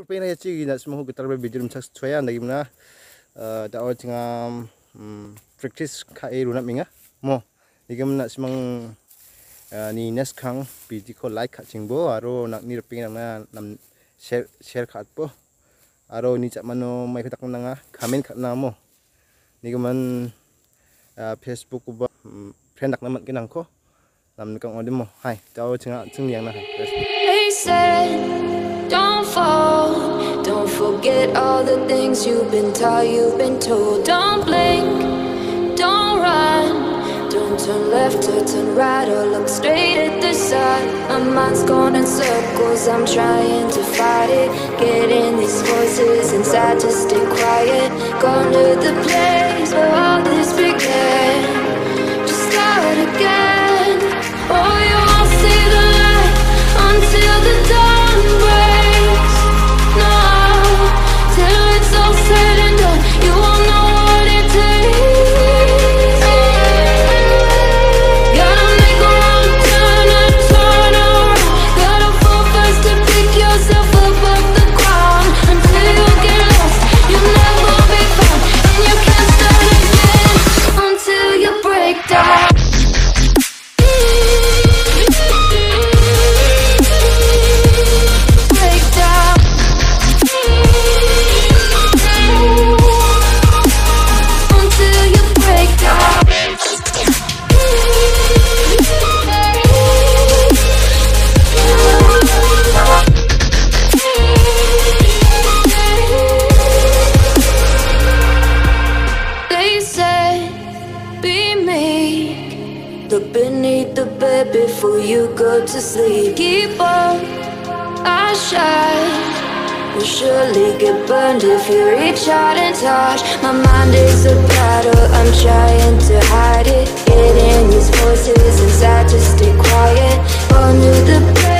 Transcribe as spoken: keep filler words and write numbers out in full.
pena ya cigi na semua kita lebih bidir macam cuaya lagi mana dah awal cingam practice kai runat minga mo lagi mana semang ni next kang biji ko like kat cingbo aro nak ni reping na nam share share kat po aro ni cak mano mai ketak nanga comment kat namo ni keman Facebook uba friend nak namat kinang ko nam kang odem mo hai dah awal cingam cing yang na don't fall, don't forget all the things you've been taught, you've been told. Don't blink, don't run, don't turn left or turn right or look straight at the sun. My mind's going in circles, I'm trying to fight it, getting these voices inside to stay quiet. Gone to the place where all this began, just start again. Oh, you won't see the light until the dawn breaks. No, till it's all said and done, you won't know what it takes. Gotta make a wrong turn and turn around. Gotta fall fast to pick yourself up off the ground. Until you get lost, you'll never be found, and you can't start again until you break down. Look beneath the bed before you go to sleep. Keep on, I shine. Will surely get burned if you reach out and touch. My mind is a battle, I'm trying to hide it. Getting these voices inside to stay quiet. Under the bed.